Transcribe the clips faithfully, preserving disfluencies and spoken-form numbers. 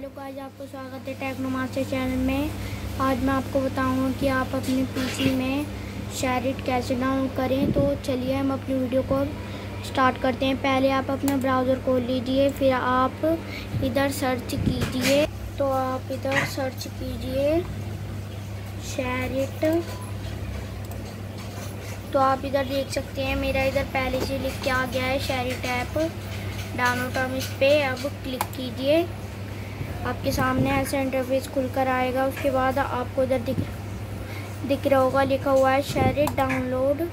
Hello guys, आपको स्वागत है टेक्नो मास्टर चैनल में। आज मैं आपको बताऊंगा कि आप अपने पीसी में शेरिट कैसे डाउनलोड करें। तो चलिए हम अपनी वीडियो को स्टार्ट करते हैं। पहले आप अपना ब्राउज़र खोल लीजिए, फिर आप इधर सर्च कीजिए। तो आप इधर सर्च कीजिए शेरिट। तो आप इधर देख सकते हैं मेरा इधर पहले से लिख के आ गया है शेरिट ऐप डाउनलोड। हम इस पर अब क्लिक कीजिए। आपके सामने ऐसा इंटरफेस खुलकर आएगा। उसके बाद आपको इधर दिख दिख रहा होगा, लिखा हुआ है शेरिट डाउनलोड।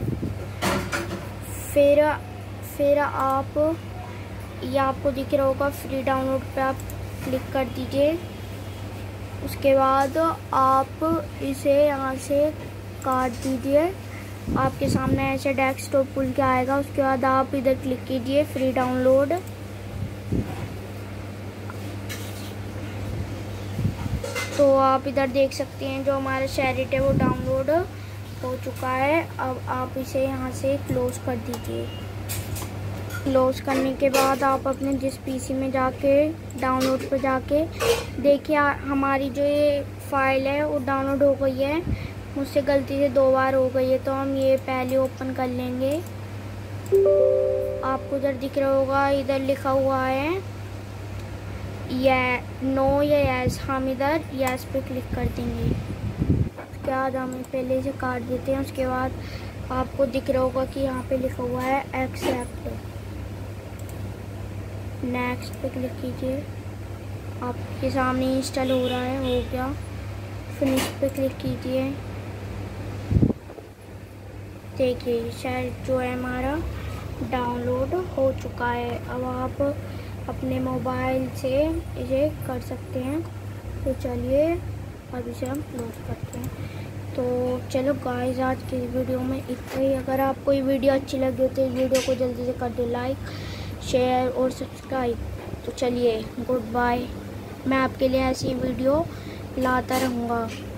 फिर फिर आप ये आपको दिख रहा होगा फ्री डाउनलोड पे आप क्लिक कर दीजिए। उसके बाद आप इसे यहाँ से काट दीजिए। आपके सामने ऐसे डेस्कटॉप खुल के आएगा। उसके बाद आप इधर क्लिक कीजिए फ्री डाउनलोड। तो आप इधर देख सकते हैं जो हमारा शेरिट है वो डाउनलोड हो चुका है। अब आप इसे यहाँ से क्लोज कर दीजिए। क्लोज करने के बाद आप अपने जिस पीसी में जाके डाउनलोड पर जाके देखिए, हमारी जो ये फाइल है वो डाउनलोड हो गई है। मुझसे गलती से दो बार हो गई है, तो हम ये पहले ओपन कर लेंगे। आपको इधर दिख रहा होगा, इधर लिखा हुआ है या नो या यस। हम इधर यस पे क्लिक कर देंगे। उसके बाद हम पहले इसे काट देते हैं। उसके बाद आपको दिख रहा होगा कि यहाँ पे लिखा हुआ है एक्सेप्ट। नेक्स्ट पे क्लिक कीजिए। आपके सामने इंस्टॉल हो रहा है, हो गया। फिनिश पे क्लिक कीजिए। देखिए शायद जो है हमारा डाउनलोड हो चुका है। अब आप अपने मोबाइल से इसे कर सकते हैं। तो चलिए अब इसे हम क्लोज करते हैं। तो चलो गाइस, आज की वीडियो में इतना ही। अगर आपको ये वीडियो अच्छी लगी हो तो इस वीडियो को जल्दी से कर दो लाइक, शेयर और सब्सक्राइब। तो चलिए गुड बाय। मैं आपके लिए ऐसी वीडियो लाता रहूँगा।